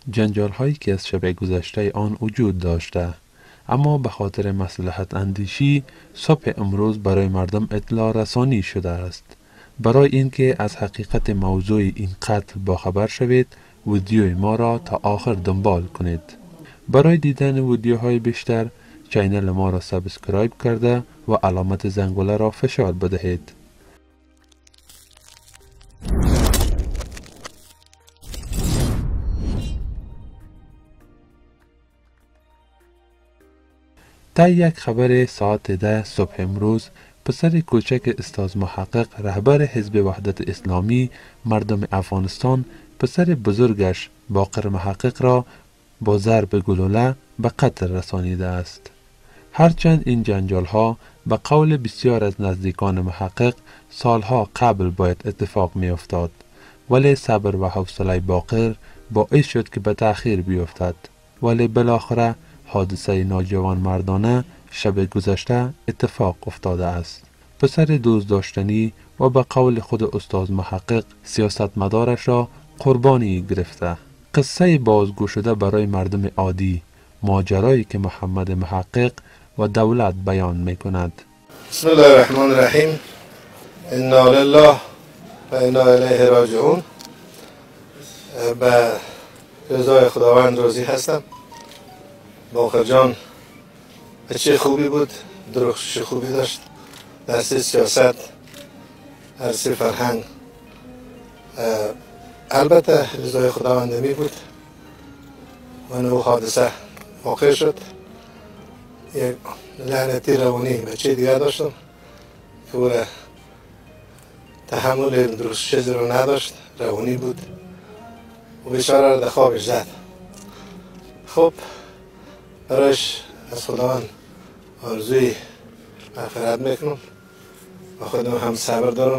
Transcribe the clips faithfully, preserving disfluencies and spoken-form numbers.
جنجال هایی که از شب گذشته آن وجود داشته، اما به خاطر مصلحت اندیشی صبح امروز برای مردم اطلاع رسانی شده است. برای اینکه از حقیقت موضوع این قتل باخبر شوید، ویدیوی ما را تا آخر دنبال کنید. برای دیدن ویدیوهای بیشتر چینل ما را سابسکرایب کرده و علامت زنگوله را فشار بدهید. تا یک خبر ساعت ده صبح امروز، پسر کوچک استاد محقق رهبر حزب وحدت اسلامی مردم افغانستان پسر بزرگش باقر محقق را با ضرب گلوله به قتل رسانیده است. هرچند این جنجال ها به قول بسیار از نزدیکان محقق سالها قبل باید اتفاق می افتاد، ولی صبر و حوصله باقر باعث شد که به تأخیر بیفتد. ولی بالاخره حادثه ناجوان مردانه شب گذشته اتفاق افتاده است. پسر دوست داشتنی و به قول خود استاد محقق سیاستمدارش را قربانی گرفته. قصه بازگو شده برای مردم عادی، ماجرایی که محمد محقق و دولت بیان می کند. بسم الله الرحمن الرحیم. انا لله و انا الیه راجعون. به رضای خداوند راضی هستم. باقر جان بچه خوبی بود، درخشش خوبی داشت، درس سیاست، درس فرهنگ. البته رضای خداوند می بود و نو حادثه واقع شد. یک لعنتی روانی بچه دیگر داشتم که او را تحمل درخشش رو نداشت، روانی بود و بیچاره را در خوابش زد. خب برایش از خداوند آرزوی مغفرت میکنم و خودم هم صبر دارم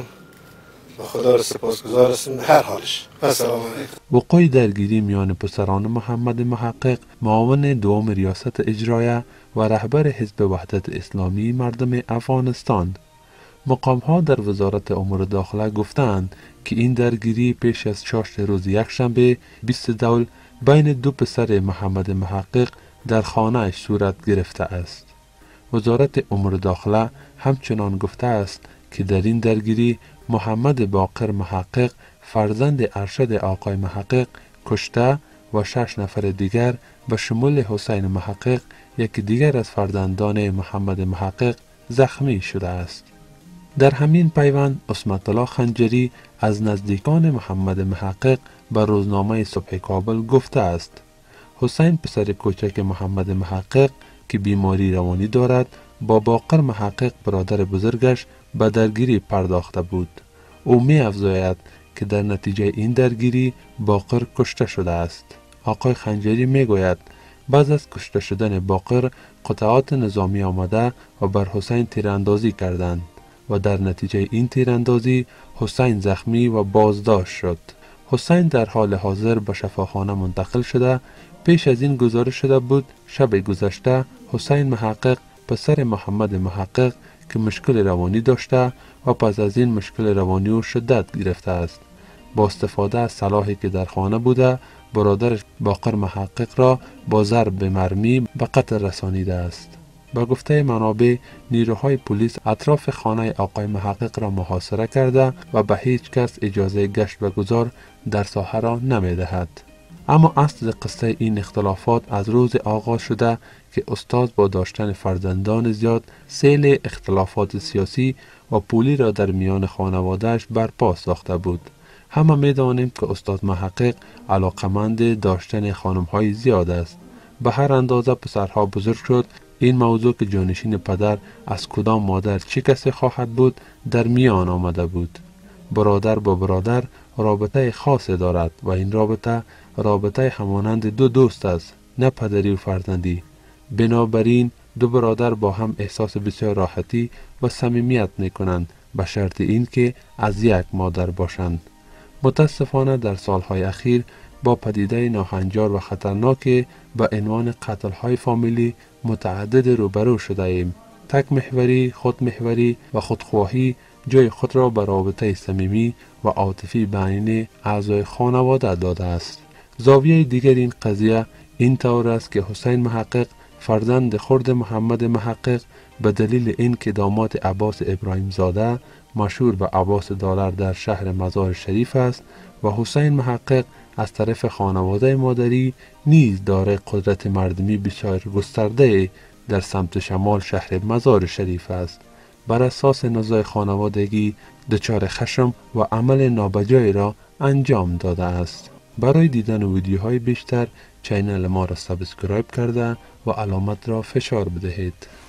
و خدا را سپاسگزار هستم هر حالش. السلام علیکم. وقوع درگیری میان پسران محمد محقق، معاون دوم ریاست اجرایه و رهبر حزب وحدت اسلامی مردم افغانستان. مقام ها در وزارت امور داخله گفتند که این درگیری پیش از چاشت روز یکشنبه بیست دول بین دو پسر محمد محقق در خانه‌اش صورت گرفته است. وزارت امور داخله همچنان گفته است که در این درگیری محمد باقر محقق فرزند ارشد آقای محقق کشته و شش نفر دیگر به شمول حسین محقق یکی دیگر از فرزندان محمد محقق زخمی شده است. در همین پیوند عصمت الله خنجری از نزدیکان محمد محقق به روزنامه صبح کابل گفته است حسین پسر کوچک محمد محقق که بیماری روانی دارد با باقر محقق برادر بزرگش به درگیری پرداخته بود. او می افزاید که در نتیجه این درگیری باقر کشته شده است. آقای خنجری می گوید بعد از کشته شدن باقر قطعات نظامی آمده و بر حسین تیراندازی کردند و در نتیجه این تیراندازی حسین زخمی و بازداشت شد. حسین در حال حاضر به شفاخانه منتقل شده. پیش از این گزارش شده بود شب گذشته حسین محقق پسر محمد محقق که مشکل روانی داشته و پس از این مشکل روانی او شدت گرفته است، با استفاده از سلاحی که در خانه بوده برادرش باقر محقق را با ضرب مرمی به قتل رسانیده است. با گفته منابع نیروهای پلیس اطراف خانه آقای محقق را محاصره کرده و به هیچ کس اجازه گشت و گذار در ساحه را نمی دهد. اما اصل قصه این اختلافات از روز آغاز شده که استاد با داشتن فرزندان زیاد سیل اختلافات سیاسی و پولی را در میان خانوادهش برپا ساخته بود. همه می دانیم که استاد محقق علاقمند داشتن خانم‌های زیاد است. به هر اندازه پسرها بزرگ شد، این موضوع که جانشین پدر از کدام مادر چه کسی خواهد بود در میان آمده بود. برادر با برادر رابطه خاصی دارد و این رابطه رابطه همانند دو دوست است، نه پدری و فرزندی. بنابراین دو برادر با هم احساس بسیار راحتی و صمیمیت می کنند به شرط این که از یک مادر باشند. متاسفانه در سالهای اخیر با پدیده ناهنجار و خطرناک به عنوان قتل‌های فامیلی متعدد روبرو شده ایم. تک محوری، خود محوری و خودخواهی جای خود را به رابطه صمیمی و عاطفی بین اعضای خانواده داده است. زاویه دیگر این قضیه این طور است که حسین محقق فرزند خرد محمد محقق به دلیل اینکه داماد عباس ابراهیم زاده مشهور به عباس دلار در شهر مزار شریف است و حسین محقق از طرف خانواده مادری نیز دارای قدرت مردمی بسیار گسترده در سمت شمال شهر مزار شریف است. بر اساس نزاع خانوادگی دچار خشم و عمل نابجای را انجام داده است. برای دیدن ویدیوهای بیشتر چینل ما را سابسکرایب کرده و علامت را فشار بدهید.